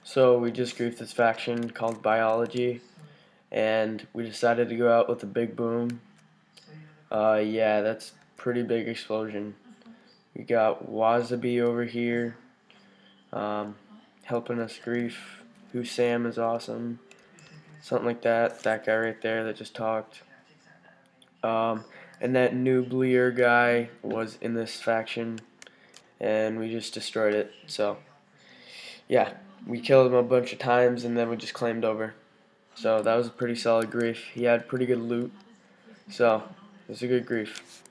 So we just griefed this faction called Biology, and we decided to go out with a big boom. Yeah, that's pretty big explosion. We got Wasabi over here, um, helping us grief. Who Sam is awesome, something like that. That guy right there that just talked. Um, and that Nuclear guy was in this faction, and we just destroyed it. So yeah, we killed him a bunch of times, and then we just claimed over. So that was a pretty solid grief. He had pretty good loot, so it was a good grief.